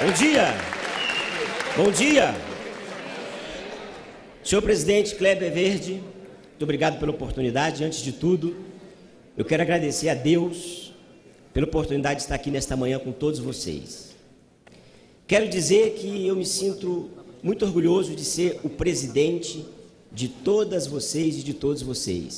Bom dia. Bom dia. Senhor presidente Kleber Verde, muito obrigado pela oportunidade. Antes de tudo, eu quero agradecer a Deus pela oportunidade de estar aqui nesta manhã com todos vocês. Quero dizer que eu me sinto muito orgulhoso de ser o presidente de todas vocês e de todos vocês.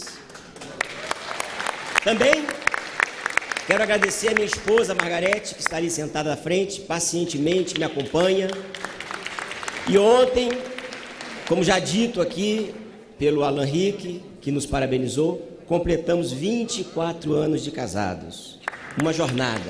Também quero agradecer a minha esposa, Margarete, que está ali sentada à frente, pacientemente me acompanha. E ontem, como já dito aqui pelo Alan Rick, que nos parabenizou, completamos 24 anos de casados. Uma jornada.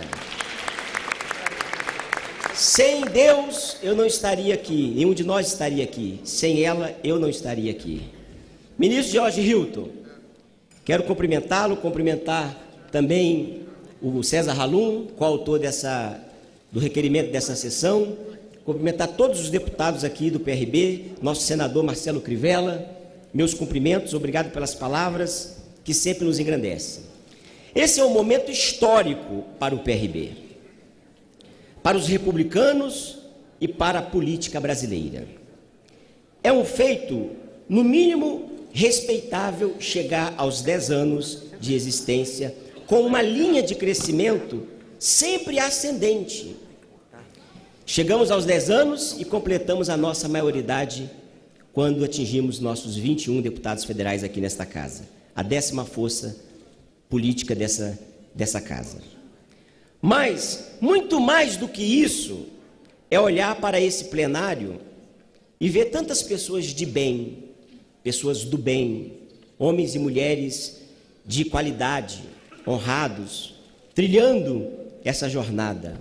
Sem Deus, eu não estaria aqui. Nenhum de nós estaria aqui. Sem ela, eu não estaria aqui. Ministro Jorge Hilton, quero cumprimentá-lo, cumprimentar também o César Halum, coautor do requerimento dessa sessão, cumprimentar todos os deputados aqui do PRB, nosso senador Marcelo Crivella, meus cumprimentos, obrigado pelas palavras que sempre nos engrandecem. Esse é um momento histórico para o PRB, para os republicanos e para a política brasileira. É um feito, no mínimo, respeitável chegar aos 10 anos de existência com uma linha de crescimento sempre ascendente. Chegamos aos 10 anos e completamos a nossa maioridade quando atingimos nossos 21 deputados federais aqui nesta casa, a 10ª força política dessa casa. Mas, muito mais do que isso, é olhar para esse plenário e ver tantas pessoas de bem, pessoas do bem, homens e mulheres de qualidade, honrados, trilhando essa jornada,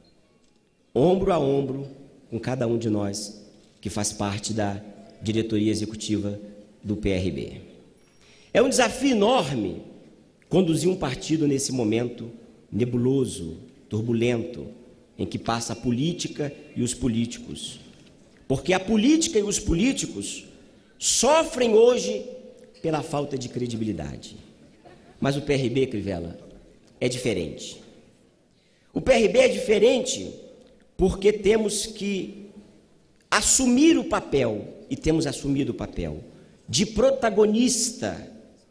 ombro a ombro com cada um de nós que faz parte da diretoria executiva do PRB. É um desafio enorme conduzir um partido nesse momento nebuloso, turbulento, em que passa a política e os políticos. Porque a política e os políticos sofrem hoje pela falta de credibilidade. Mas o PRB, Crivella, é diferente. O PRB é diferente porque temos que assumir o papel, e temos assumido o papel, de protagonista,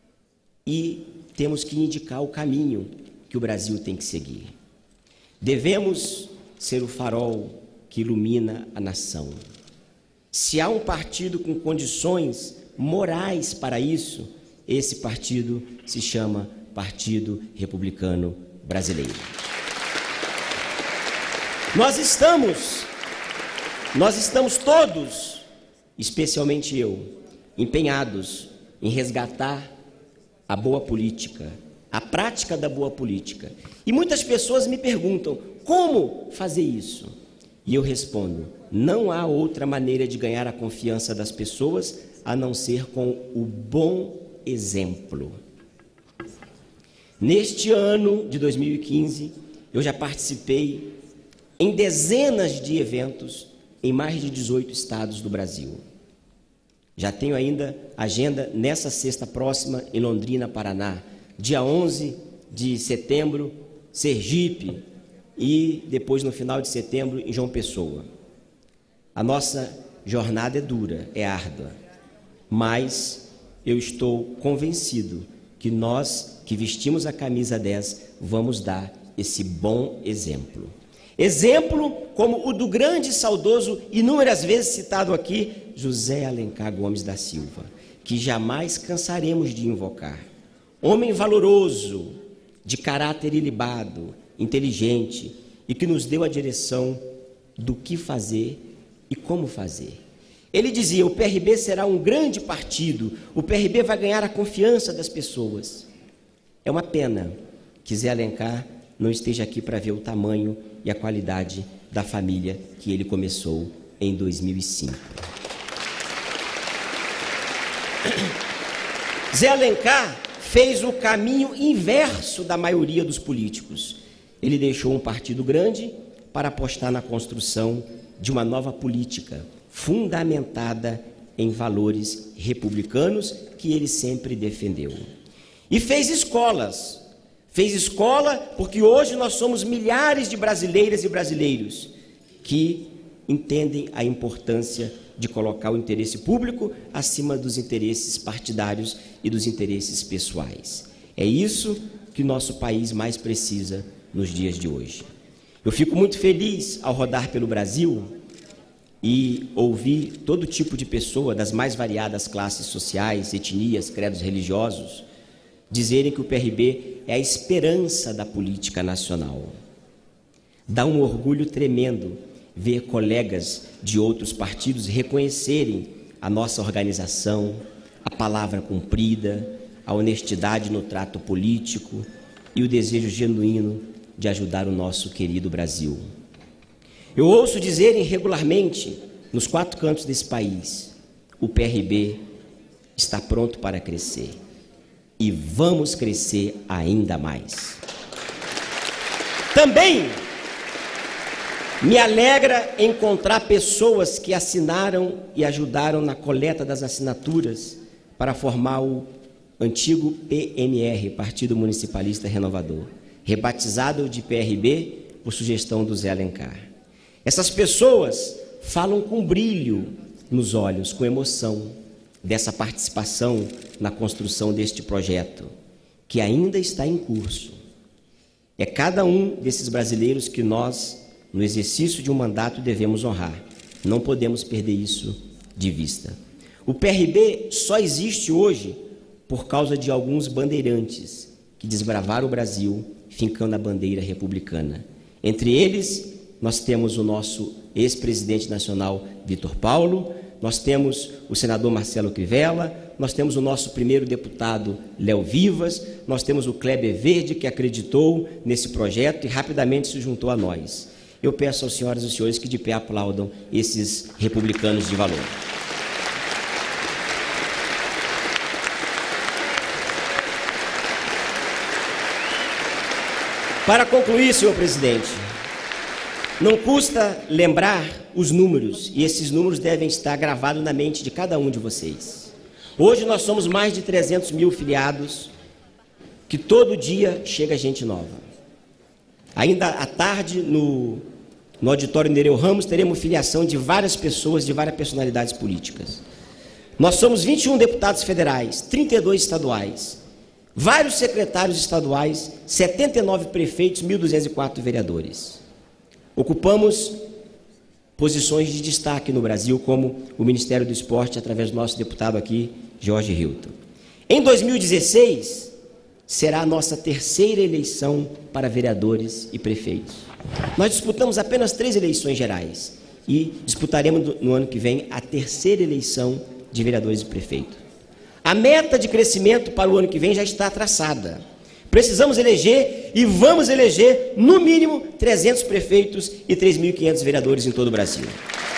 e temos que indicar o caminho que o Brasil tem que seguir. Devemos ser o farol que ilumina a nação. Se há um partido com condições morais para isso, esse partido se chama Partido Republicano Brasileiro. Nós estamos todos, especialmente eu, empenhados em resgatar a boa política, a prática da boa política. E muitas pessoas me perguntam, como fazer isso? E eu respondo, não há outra maneira de ganhar a confiança das pessoas a não ser com o bom exemplo. Neste ano de 2015, eu já participei em dezenas de eventos em mais de 18 estados do Brasil. Já tenho ainda agenda nessa sexta próxima em Londrina, Paraná, dia 11 de setembro, Sergipe, e depois no final de setembro em João Pessoa. A nossa jornada é dura, é árdua, mas eu estou convencido que nós que vestimos a camisa 10 vamos dar esse bom exemplo. Exemplo como o do grande e saudoso, inúmeras vezes citado aqui, José Alencar Gomes da Silva, que jamais cansaremos de invocar. Homem valoroso, de caráter ilibado, inteligente, e que nos deu a direção do que fazer e como fazer. Ele dizia, o PRB será um grande partido, o PRB vai ganhar a confiança das pessoas. É uma pena que Zé Alencar não esteja aqui para ver o tamanho e a qualidade da família que ele começou em 2005. Zé Alencar fez o caminho inverso da maioria dos políticos. Ele deixou um partido grande para apostar na construção de uma nova política fundamentada em valores republicanos que ele sempre defendeu. E fez escolas. Fez escola porque hoje nós somos milhares de brasileiras e brasileiros que entendem a importância de colocar o interesse público acima dos interesses partidários e dos interesses pessoais. É isso que nosso país mais precisa nos dias de hoje. Eu fico muito feliz ao rodar pelo Brasil e ouvir todo tipo de pessoa das mais variadas classes sociais, etnias, credos religiosos, dizerem que o PRB é a esperança da política nacional. Dá um orgulho tremendo ver colegas de outros partidos reconhecerem a nossa organização, a palavra cumprida, a honestidade no trato político e o desejo genuíno de ajudar o nosso querido Brasil. Eu ouço dizerem regularmente, nos 4 cantos desse país, o PRB está pronto para crescer. E vamos crescer ainda mais. Também me alegra encontrar pessoas que assinaram e ajudaram na coleta das assinaturas para formar o antigo PMR, Partido Municipalista Renovador, rebatizado de PRB por sugestão do Zé Alencar. Essas pessoas falam com brilho nos olhos, com emoção, dessa participação na construção deste projeto, que ainda está em curso. É cada um desses brasileiros que nós, no exercício de um mandato, devemos honrar. Não podemos perder isso de vista. O PRB só existe hoje por causa de alguns bandeirantes que desbravaram o Brasil, fincando a bandeira republicana. Entre eles, nós temos o nosso ex-presidente nacional, Vitor Paulo, nós temos o senador Marcelo Crivella, nós temos o nosso primeiro deputado, Léo Vivas, nós temos o Kleber Verde, que acreditou nesse projeto e rapidamente se juntou a nós. Eu peço aos senhoras e aos senhores que de pé aplaudam esses republicanos de valor. Para concluir, senhor presidente, não custa lembrar os números, e esses números devem estar gravados na mente de cada um de vocês. Hoje nós somos mais de 300 mil filiados, que todo dia chega gente nova. Ainda à tarde, no auditório Nereu Ramos, teremos filiação de várias pessoas, de várias personalidades políticas. Nós somos 21 deputados federais, 32 estaduais, vários secretários estaduais, 79 prefeitos, 1.204 vereadores. Ocupamos posições de destaque no Brasil, como o Ministério do Esporte, através do nosso deputado aqui, Jorge Hilton. Em 2016, será a nossa terceira eleição para vereadores e prefeitos. Nós disputamos apenas 3 eleições gerais e disputaremos no ano que vem a terceira eleição de vereadores e prefeitos. A meta de crescimento para o ano que vem já está traçada. Precisamos eleger e vamos eleger, no mínimo, 300 prefeitos e 3.500 vereadores em todo o Brasil.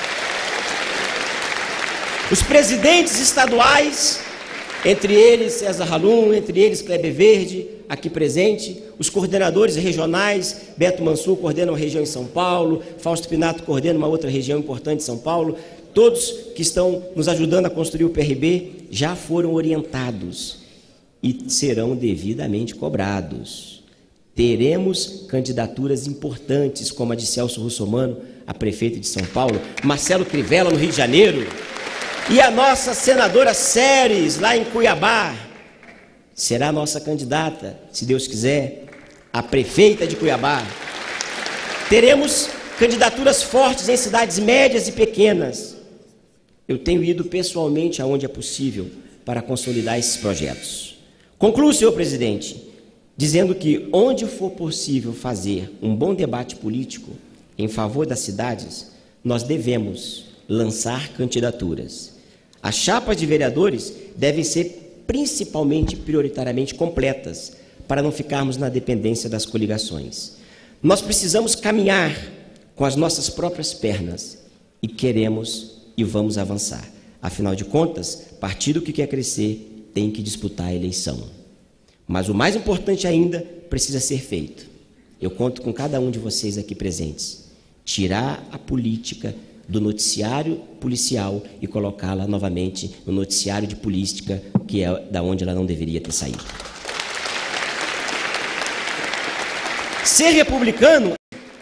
Os presidentes estaduais, entre eles César Halum, entre eles Kleber Verde, aqui presente, os coordenadores regionais, Beto Mansur coordena uma região em São Paulo, Fausto Pinato coordena uma outra região importante em São Paulo, todos que estão nos ajudando a construir o PRB já foram orientados e serão devidamente cobrados. Teremos candidaturas importantes, como a de Celso Russomano, a prefeita de São Paulo, Marcelo Crivella, no Rio de Janeiro, e a nossa senadora Séries, lá em Cuiabá, será a nossa candidata, se Deus quiser, a prefeita de Cuiabá. Teremos candidaturas fortes em cidades médias e pequenas. Eu tenho ido pessoalmente aonde é possível para consolidar esses projetos. Concluo, senhor presidente, dizendo que onde for possível fazer um bom debate político em favor das cidades, nós devemos lançar candidaturas. As chapas de vereadores devem ser principalmente, prioritariamente completas, para não ficarmos na dependência das coligações. Nós precisamos caminhar com as nossas próprias pernas e queremos e vamos avançar. Afinal de contas, partido que quer crescer tem que disputar a eleição. Mas o mais importante ainda precisa ser feito. Eu conto com cada um de vocês aqui presentes. Tirar a política do noticiário policial e colocá-la novamente no noticiário de política, que é da onde ela não deveria ter saído. Ser republicano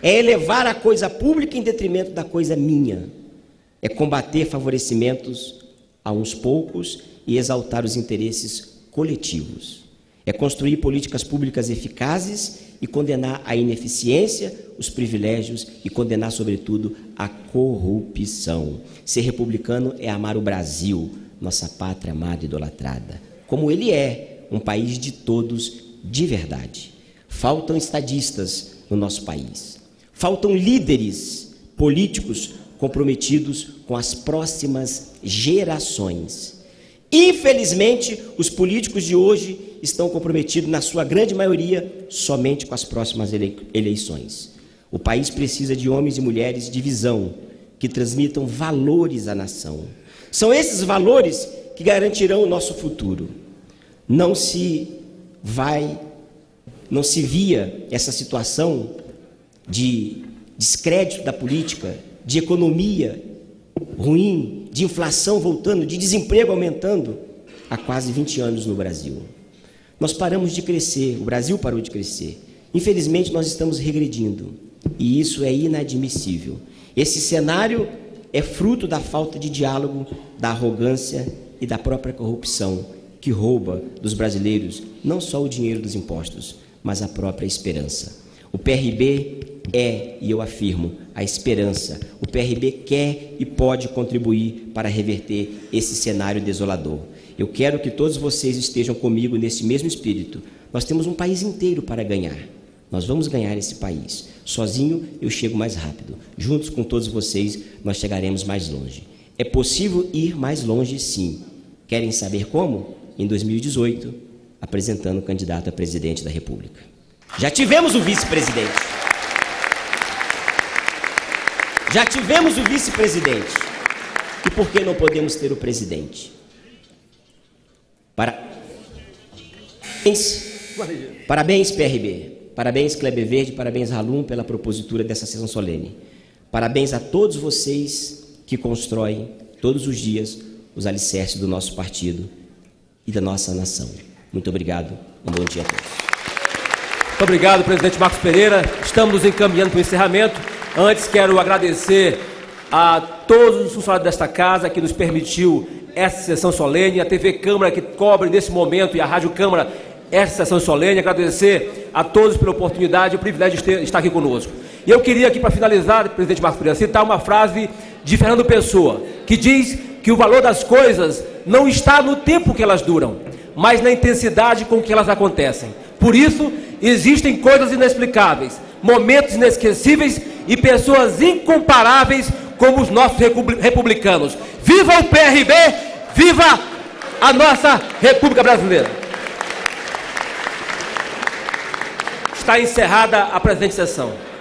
é elevar a coisa pública em detrimento da coisa minha, é combater favorecimentos a uns poucos e exaltar os interesses coletivos, é construir políticas públicas eficazes e condenar a ineficiência, os privilégios e condenar, sobretudo, a corrupção. Ser republicano é amar o Brasil, nossa pátria amada e idolatrada, como ele é, um país de todos de verdade. Faltam estadistas no nosso país. Faltam líderes políticos comprometidos com as próximas gerações. Infelizmente, os políticos de hoje estão comprometidos, na sua grande maioria, somente com as próximas eleições. O país precisa de homens e mulheres de visão, que transmitam valores à nação. São esses valores que garantirão o nosso futuro. Não se via essa situação de descrédito da política, de economia ruim, de inflação voltando, de desemprego aumentando há quase 20 anos no Brasil. Nós paramos de crescer, o Brasil parou de crescer. Infelizmente, nós estamos regredindo e isso é inadmissível. Esse cenário é fruto da falta de diálogo, da arrogância e da própria corrupção que rouba dos brasileiros não só o dinheiro dos impostos, mas a própria esperança. O PRB é, e eu afirmo, a esperança. O PRB quer e pode contribuir para reverter esse cenário desolador. Eu quero que todos vocês estejam comigo nesse mesmo espírito. Nós temos um país inteiro para ganhar. Nós vamos ganhar esse país. Sozinho eu chego mais rápido. Juntos com todos vocês nós chegaremos mais longe. É possível ir mais longe, sim. Querem saber como? Em 2018, apresentando o candidato a presidente da República. Já tivemos o vice-presidente. Já tivemos o vice-presidente. E por que não podemos ter o presidente? Parabéns, PRB. Parabéns, Kleber Verde. Parabéns, Halum, pela propositura dessa sessão solene. Parabéns a todos vocês que constroem todos os dias os alicerces do nosso partido e da nossa nação. Muito obrigado. Um bom dia a todos. Muito obrigado, presidente Marcos Pereira. Estamos nos encaminhando para o encerramento. Antes, quero agradecer a todos os funcionários desta casa que nos permitiu essa sessão solene, a TV Câmara que cobre nesse momento e a Rádio Câmara essa sessão solene. Agradecer a todos pela oportunidade e o privilégio de estar aqui conosco. E eu queria aqui, para finalizar, presidente Marcos Pereira, citar uma frase de Fernando Pessoa, que diz que o valor das coisas não está no tempo que elas duram, mas na intensidade com que elas acontecem. Por isso, existem coisas inexplicáveis, momentos inesquecíveis e pessoas incomparáveis como os nossos republicanos. Viva o PRB! Viva a nossa República Brasileira! Está encerrada a presente sessão.